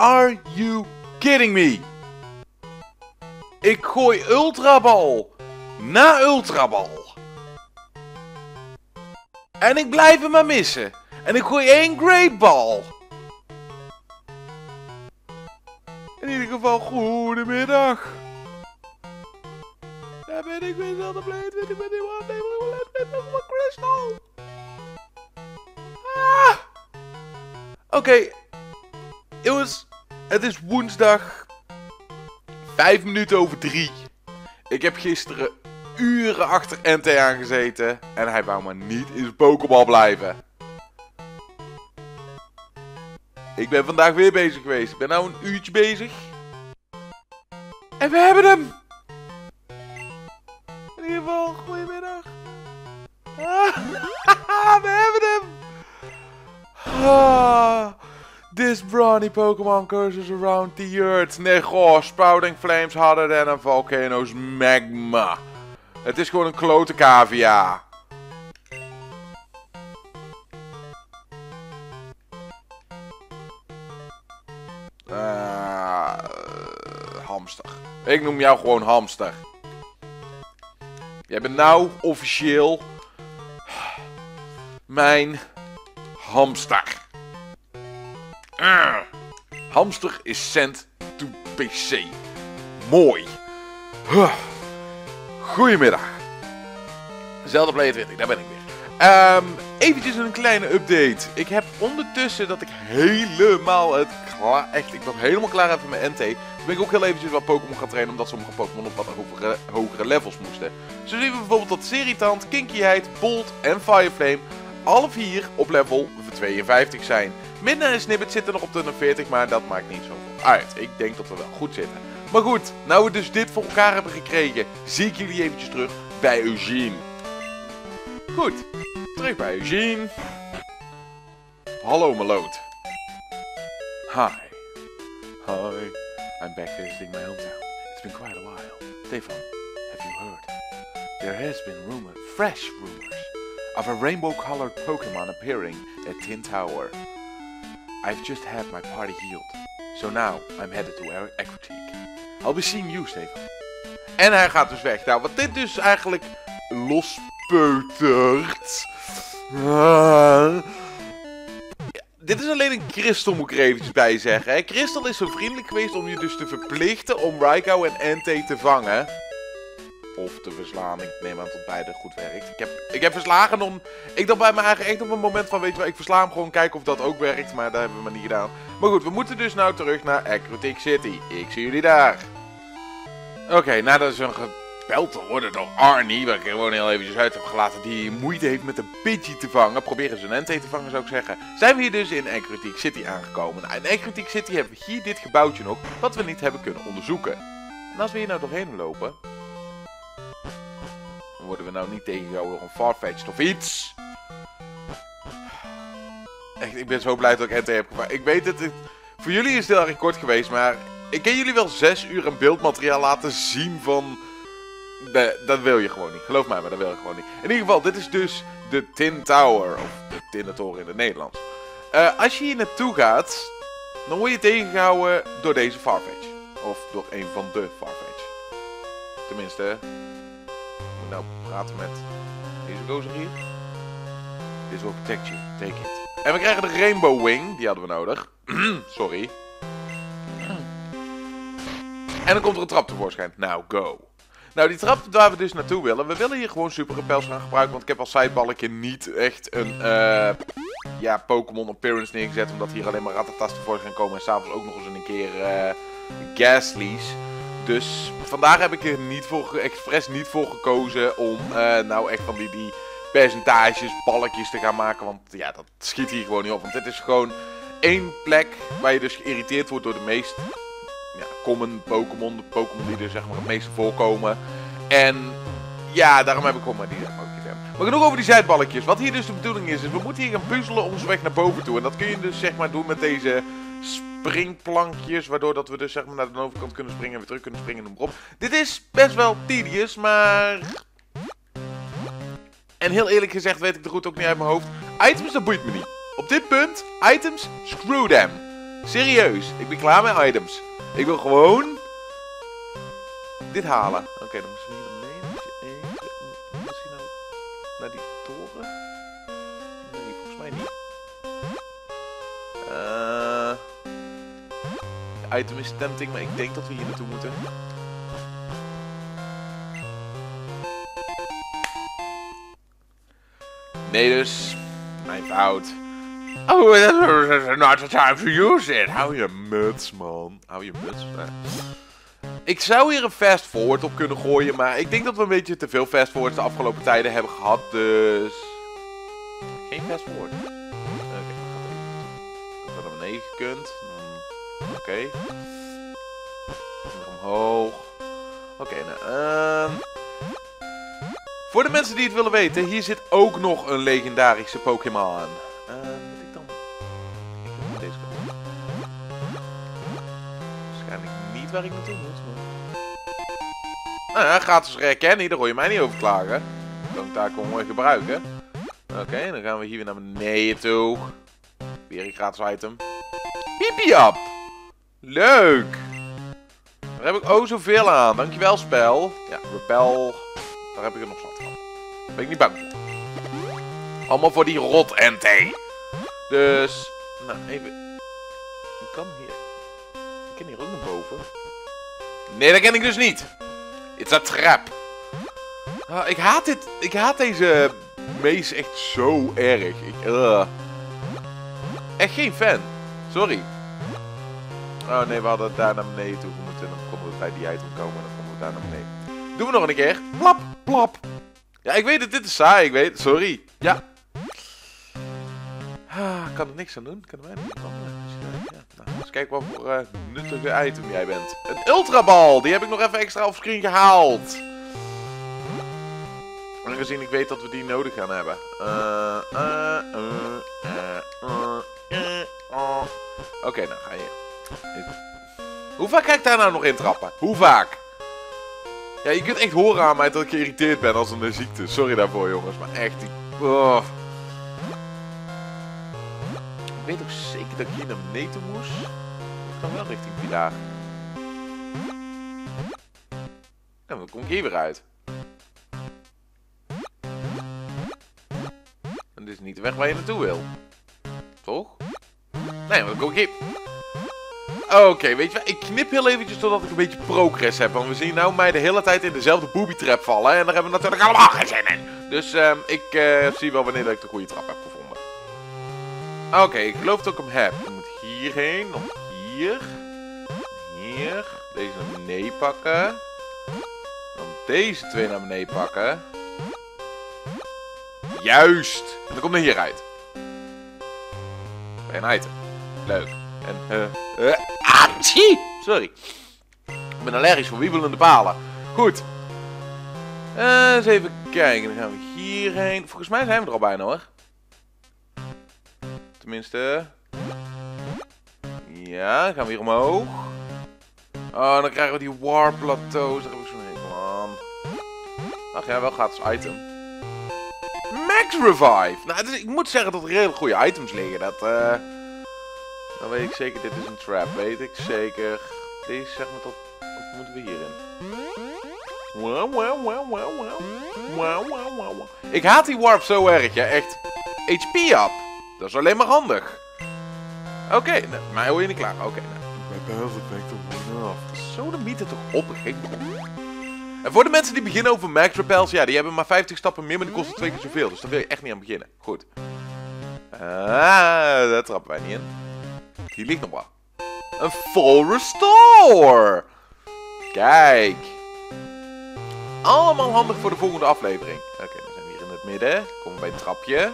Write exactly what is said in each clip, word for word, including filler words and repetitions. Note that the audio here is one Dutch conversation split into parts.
Are you kidding me? Ik gooi ultrabal na ultrabal. En ik blijf hem maar missen. En ik gooi één great ball. In ieder geval, goedemiddag. Daar ben ik weer, Zelda Blade. Ik ben nieuwe aflevering van Let's Play Pokémon Crystal. Ah. Oké. Okay. Jongens, het is woensdag. Vijf minuten over drie. Ik heb gisteren uren achter N T aangezeten. En hij wou maar niet in zijn Pokéball blijven. Ik ben vandaag weer bezig geweest. Ik ben nou een uurtje bezig. En we hebben hem. In ieder geval, goedemiddag. Ah, we hebben hem. Ah, this brawny Pokemon curses around the earth. Nee, goh, spouting flames harder than a volcano's magma. Het is gewoon een klote cavia. Uh, hamster. Ik noem jou gewoon hamster. Jij bent nou officieel mijn hamster. Uh, hamster is sent to P C. Mooi. Uh, goedemiddag. Zelda Blade twintig, daar ben ik weer. Um, eventjes een kleine update. Ik heb ondertussen dat ik helemaal het klaar... Echt, ik ben helemaal klaar even met N T. Toen ben ik ook heel eventjes wat Pokémon gaan trainen, omdat sommige Pokémon op wat hogere, hogere levels moesten. Zo zien we bijvoorbeeld dat Seritant, Kinkyheid, Bolt en Fireflame alle vier op level tweeënvijftig zijn. Midna en Snippet zitten nog op de veertig, maar dat maakt niet zoveel uit. Ik denk dat we wel goed zitten. Maar goed, nou we dus dit voor elkaar hebben gekregen, zie ik jullie eventjes terug bij Eugene. Goed, terug bij Eugene. Hallo Meloot. Hi. Hi. I'm back visiting my hometown. It's been quite a while. Devon, have you heard? There has been rumor, fresh rumors, of a rainbow-colored Pokemon appearing at Tin Tower. I've just had my party healed, so now I'm headed to Ecruteak. I'll be seeing you, Stefan. En hij gaat dus weg. Nou, wat dit dus eigenlijk lospeutert. Uh, dit is alleen een Crystal, moet ik er eventjes bij zeggen. Hè. Crystal is zo vriendelijk geweest om je dus te verplichten om Raikou en N T te vangen. Of te verslaan. Ik neem aan dat beide goed werkt. Ik heb, ik heb verslagen om... Ik dacht bij me eigenlijk echt op een moment van, weet je wel, ik versla hem gewoon, kijken of dat ook werkt. Maar dat hebben we maar niet gedaan. Maar goed, we moeten dus nou terug naar Ecruteak City. Ik zie jullie daar. Oké, okay, nadat is een gebeld te worden door Arnie, waar ik er gewoon heel eventjes uit heb gelaten, die moeite heeft met een Pidgey te vangen. Proberen ze een N T te vangen, zou ik zeggen. Zijn we hier dus in Ecruteak City aangekomen. Nou, in Ecruteak City hebben we hier dit gebouwtje nog, wat we niet hebben kunnen onderzoeken. En als we hier nou doorheen lopen, dan worden we nou niet tegengehouden door een Farfetch'd of iets. Echt, ik ben zo blij dat ik N T heb gevangen. Ik weet het, het, voor jullie is het heel erg kort geweest, maar ik kan jullie wel zes uur een beeldmateriaal laten zien van... De, dat wil je gewoon niet. Geloof mij, maar dat wil je gewoon niet. In ieder geval, dit is dus de Tin Tower. Of de Tinnen Toren in het Nederlands. Uh, als je hier naartoe gaat, dan word je tegengehouden door deze Farfetch. Of door een van de Farfetch. Tenminste, ik moet nou praten met deze gozer hier. This will protect you. Take it. En we krijgen de Rainbow Wing. Die hadden we nodig. Sorry. En dan komt er een trap tevoorschijn. Nou, go. Nou, die trap waar we dus naartoe willen. We willen hier gewoon super repels gaan gebruiken. Want ik heb als sideballetje niet echt een uh, ja, Pokémon appearance neergezet. Omdat hier alleen maar Rattatas tevoorschijn komen. En s'avonds ook nog eens een keer uh, Gastly's. Dus vandaag heb ik er niet voor, expres niet voor gekozen om uh, nou echt van die, die percentages, balkjes te gaan maken. Want ja, dat schiet hier gewoon niet op. Want dit is gewoon één plek waar je dus geïrriteerd wordt door de meest... Ja, common Pokémon, de Pokémon die er zeg maar het meeste voorkomen. En ja, daarom heb ik gewoon maar die gedaan. Maar genoeg over die zijdbalkjes. Wat hier dus de bedoeling is, is we moeten hier gaan puzzelen onze weg naar boven toe. En dat kun je dus zeg maar doen met deze springplankjes. Waardoor dat we dus zeg maar naar de overkant kunnen springen en weer terug kunnen springen en noem maar op. Dit is best wel tedious, maar... En heel eerlijk gezegd weet ik de route ook niet uit mijn hoofd. Items, dat boeit me niet. Op dit punt, items, screw them. Serieus, ik ben klaar met items. Ik wil gewoon dit halen. Oké, okay, dan moeten we hier naar beneden. Moet je nou naar die toren? Nee, volgens mij niet. Uh, de item is tempting, maar ik denk dat we hier naartoe moeten. Nee dus, mijn fout. Oh, that's not the time to use it. Hou je muts, man. Hou je muts. Nee. Ik zou hier een fast forward op kunnen gooien, maar ik denk dat we een beetje te veel fast forwards de afgelopen tijden hebben gehad, dus... Geen fast forward. Oké, okay, dat gaat even. Als we naar beneden gekund. Oké. Okay. Omhoog. Oké, okay, nou, ehm... Um... Voor de mensen die het willen weten, hier zit ook nog een legendarische Pokémon. Uh, moet ik dan... Ik moet deze kant. Waarschijnlijk niet waar ik naartoe moet, maar... Nou, gratis herkennen, daar hoor je mij niet over klagen. Kan ik daar gewoon mooi gebruiken. Oké, okay, dan gaan we hier weer naar beneden toe. Weer een gratis item. Pipiap! Leuk! Daar heb ik oh zoveel aan. Dankjewel, spel. Ja, repel... Daar heb ik er nog wat van. Daar ben ik niet bang voor. Allemaal voor die rot N T. Dus, nou even. Ik kan hier. Ik kan hier ook naar boven. Nee, dat ken ik dus niet. It's a trap. Uh, ik haat dit. Ik haat deze maze echt zo erg. Ik, uh. Echt geen fan. Sorry. Oh nee, we hadden daar naar beneden toe moeten. Dan konden we bij die item komen. En dan konden we daar naar beneden. Doen we nog een keer. Plap, plap. Ja, ik weet het, dit is saai, ik weet. Sorry. Ja. Ah, kan er niks aan doen. Kan er mij niet aan. Ja, nou, eens kijken wat voor uh, nuttige item jij bent. Een ultrabal. Die heb ik nog even extra offscreen gehaald. Aangezien ik weet dat we die nodig gaan hebben. Uh, uh, uh, uh, uh, uh, uh. Oké, okay, nou ga je. Hoe vaak ga ik daar nou nog in trappen? Hoe vaak? Ja, je kunt echt horen aan mij dat ik geïrriteerd ben als een ziekte. Sorry daarvoor, jongens. Maar echt, ik... Oh. Ik weet ook zeker dat ik hier naar beneden toe moest. Ik kan wel richting Pilaar. En dan kom ik hier weer uit. En dit is niet de weg waar je naartoe wil. Toch? Nee, maar dan kom ik hier... Oké, okay, weet je wat, ik knip heel eventjes totdat ik een beetje progress heb. Want we zien nou mij de hele tijd in dezelfde booby trap vallen. En daar hebben we natuurlijk allemaal geen zin in. Dus um, ik uh, zie wel wanneer dat ik de goede trap heb gevonden. Oké, okay, ik geloof dat ik hem heb. Ik moet hierheen, nog hier. Hier. Deze naar beneden pakken. Dan deze twee naar beneden pakken. Juist. En dan komt er hieruit. Een item. Leuk. En, eh, uh, uh, ah, sorry. Ik ben allergisch voor wiebelende palen. Goed. Uh, eens even kijken. Dan gaan we hierheen. Volgens mij zijn we er al bijna, hoor. Tenminste. Ja, dan gaan we hier omhoog. Oh, dan krijgen we die warp plateaus. Daar heb ik zo'n hekel aan. Ach ja, wel gratis item. Max Revive. Nou, dus ik moet zeggen dat er redelijk goede items liggen. Dat, eh... Uh... Dan weet ik zeker, dit is een trap. Weet ik zeker. Deze zeg maar tot... Wat moeten we hierin? Wow, wow, wow, wow, wow. Wow, wow, wow, wow. Ik haat die warp zo erg, ja. Echt. H P up. Dat is alleen maar handig. Oké, okay, nou, mij hoor je niet klaar. Oké, okay, nou. Mijn beelden ben ik toch wel af. Zo de mythe toch op. En voor de mensen die beginnen over max repels, ja, die hebben maar vijftig stappen meer, maar die kosten twee keer zoveel. Dus daar wil je echt niet aan beginnen. Goed. Ah, daar trappen wij niet in. Hier ligt nog wel. Een full restore. Kijk. Allemaal handig voor de volgende aflevering. Oké, okay, dan zijn we hier in het midden. Komen we bij het trapje.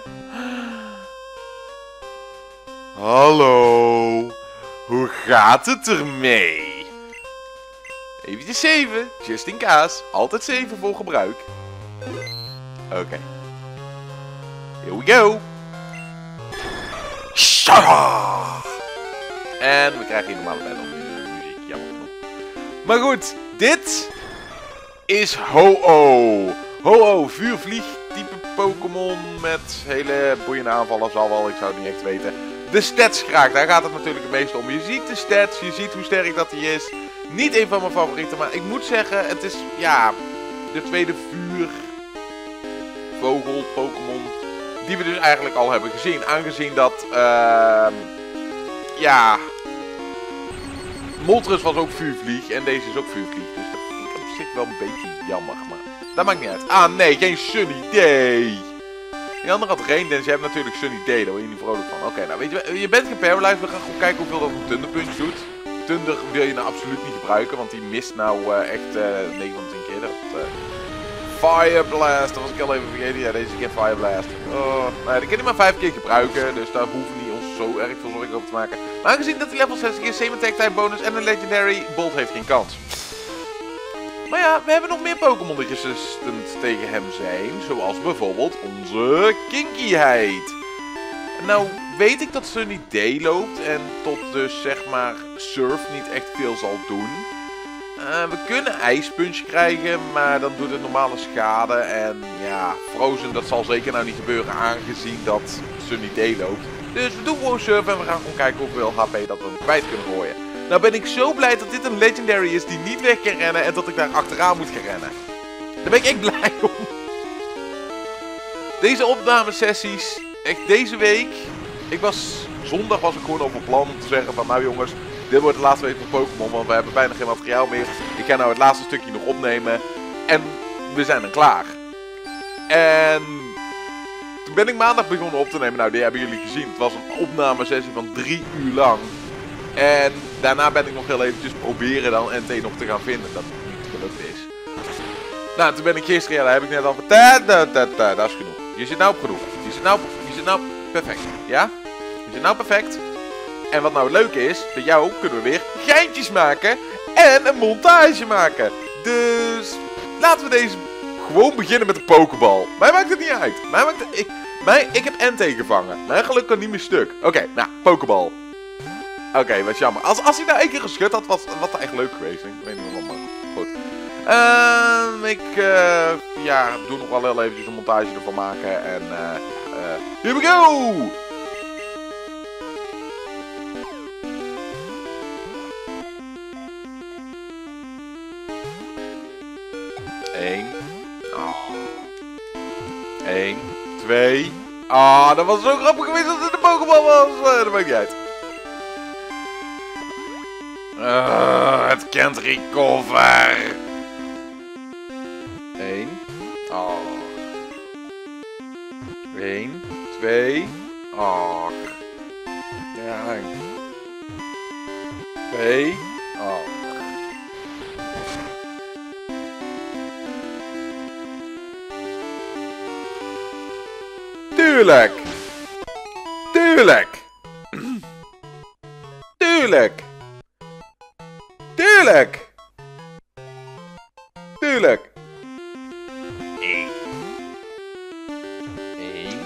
Hallo. Hoe gaat het ermee? Eventjes zeven. Just in case. Altijd zeven voor gebruik. Oké. Okay. Here we go. Shara! En we krijgen hier normale battle muziek, jammer genoeg. Maar goed, dit is Ho-Oh. Ho-Oh, vuurvlieg type Pokémon met hele boeiende aanvallen zal wel, ik zou het niet echt weten. De stats graag, daar gaat het natuurlijk het meeste om. Je ziet de stats, je ziet hoe sterk dat hij is. Niet een van mijn favorieten, maar ik moet zeggen, het is, ja, de tweede vuur, vogel, Pokémon, die we dus eigenlijk al hebben gezien. Aangezien dat, uh, ja, Moltres was ook vuurvlieg en deze is ook vuurvlieg. Dus dat vind ik op zich wel een beetje jammer, maar dat maakt niet uit. Ah nee, geen Sunny Day. Die andere had Rain Dance, je hebt natuurlijk Sunny Day, daar word je niet vrolijk van. Oké, okay, nou weet je, je bent geparalyzed, we gaan gewoon kijken hoeveel dat een Thunder Punch doet. Thunder wil je nou absoluut niet gebruiken, want die mist nou uh, echt uh, negen van tien keer. Dat, uh, Fire Blast, dat was ik al even vergeten. Ja, deze keer Fire Blast. Oh, nou, die kan je maar vijf keer gebruiken, dus daar hoeven we niet ons zo erg veel zorgen over te maken. Maar aangezien dat hij level zestig is, semi-attack type bonus en een Legendary, Bolt heeft geen kans. Maar ja, we hebben nog meer Pokémon die resistant tegen hem zijn, zoals bijvoorbeeld onze Kinkyheid. Nou weet ik dat Sunny Day loopt en tot dus zeg maar Surf niet echt veel zal doen. Uh, we kunnen IJspunch krijgen, maar dan doet het normale schade. En ja, Frozen dat zal zeker nou niet gebeuren aangezien dat Sunny Day loopt. Dus we doen gewoon Surf en we gaan gewoon kijken hoeveel H P dat we hem kwijt kunnen gooien. Nou ben ik zo blij dat dit een Legendary is die niet weg kan rennen en dat ik daar achteraan moet gaan rennen. Daar ben ik echt blij om. Deze opnamesessies, echt deze week. Ik was, zondag was ik gewoon op een plan om te zeggen van nou jongens, dit wordt de laatste week van Pokémon, want we hebben bijna geen materiaal meer. Ik ga nou het laatste stukje nog opnemen en we zijn dan klaar. En toen ben ik maandag begonnen op te nemen. Nou, die hebben jullie gezien. Het was een opnamesessie van drie uur lang. En daarna ben ik nog heel eventjes proberen dan N T nog te gaan vinden. Dat het niet gelukt is. Nou, toen ben ik gisteren, ja, daar heb ik net al verteld. Dat is genoeg. Je zit nou op genoeg. Je zit nou, je zit nou perfect. Ja? Je zit nou perfect. En wat nou het leuke is, bij jou kunnen we weer geintjes maken en een montage maken. Dus laten we deze gewoon beginnen met de Pokéball. Mij maakt het niet uit. Mij maakt het, ik, mij, ik heb N T gevangen. Mijn geluk kan niet meer stuk. Oké, okay, nou, Pokéball. Oké, okay, wat jammer. Als, als hij nou één keer geschud had, was wat echt leuk geweest. Ik weet niet waarom, maar goed. Uh, ik uh, ja, doe nog wel heel eventjes een montage ervan maken. En uh, uh, here we go! Eén. Oh. Eén. Twee. Ah, oh, dat was zo grappig geweest dat het de Pokéball was. Uh, dat maakt niet uit. Uh, het kent recover. Eén. Oh. Eén. Twee. Oh. Ja. Twee. Oh. Tuurlijk! Tuurlijk! Tuurlijk! Tuurlijk! Tuurlijk! Eén. Eén.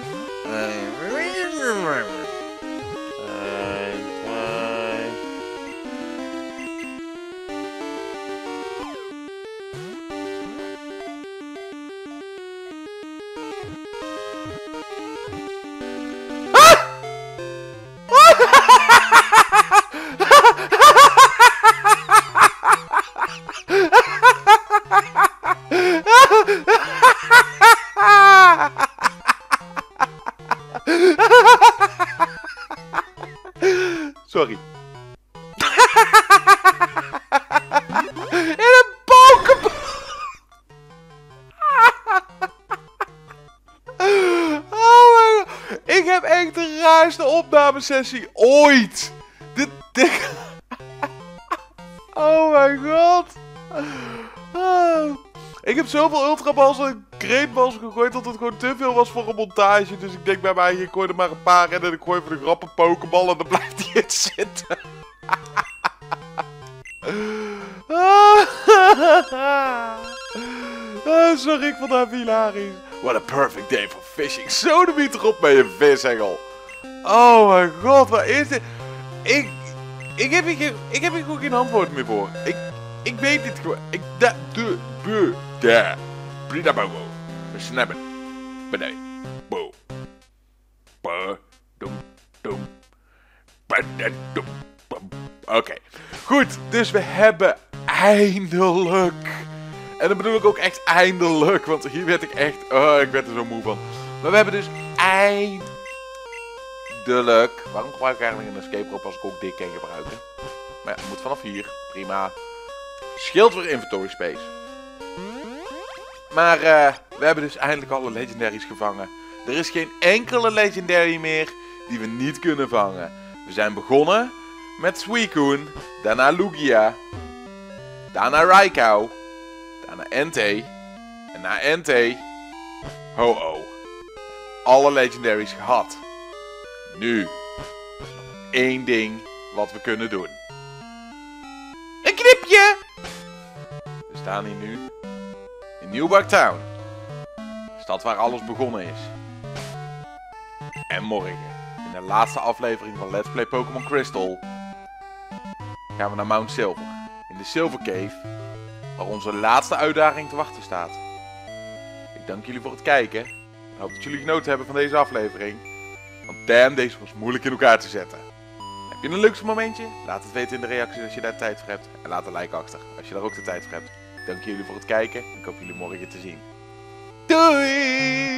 Sorry. In een Pokéball. Oh mijn god. Ik heb echt de raarste opnamesessie ooit. Dit, dit... Oh mijn god. Oh. Ik heb zoveel ultraballs en greatballs gegooid dat het gewoon te veel was voor een montage. Dus ik denk bij mij, ik gooi er maar een paar in en ik gooi voor de grap een Pokéball en dan blijft hij het zitten. Oh, sorry, ik vond dat hilarisch. What a perfect day for fishing. Zo de meter op met je vishengel. Oh mijn god, wat is dit? Ik, ik, heb hier, geen, ik heb hier gewoon geen antwoord meer voor. Ik, ik weet dit gewoon. Ik, da, de, be, da. Brida bobo. We snappen. Benee. Bo. Bo. Dum, dum. Oké, goed. Dus we hebben eindelijk... En dan bedoel ik ook echt eindelijk, want hier werd ik echt... Oh, ik werd er zo moe van. Maar we hebben dus eindelijk... Waarom gebruik ik eigenlijk een escape rope als ik ook dit kan gebruiken? Maar ja, het moet vanaf hier. Prima. Scheelt weer inventory space. Maar uh, we hebben dus eindelijk alle legendaries gevangen. Er is geen enkele legendary meer die we niet kunnen vangen. We zijn begonnen met Suicune, daarna Lugia, daarna Raikou, daarna Entei en na Entei Ho-Oh. Alle legendaries gehad. Nu is er nog één ding wat we kunnen doen. Een knipje! We staan hier nu in New Bug Town. De stad waar alles begonnen is. En morgen, in de laatste aflevering van Let's Play Pokémon Crystal, gaan we naar Mount Silver. In de Silver Cave, waar onze laatste uitdaging te wachten staat. Ik dank jullie voor het kijken. Ik hoop dat jullie genoten hebben van deze aflevering. Want damn, deze was moeilijk in elkaar te zetten. Heb je een leukste momentje? Laat het weten in de reacties als je daar tijd voor hebt. En laat een like achter als je daar ook de tijd voor hebt. Ik dank jullie voor het kijken en ik hoop jullie morgen te zien. Doei!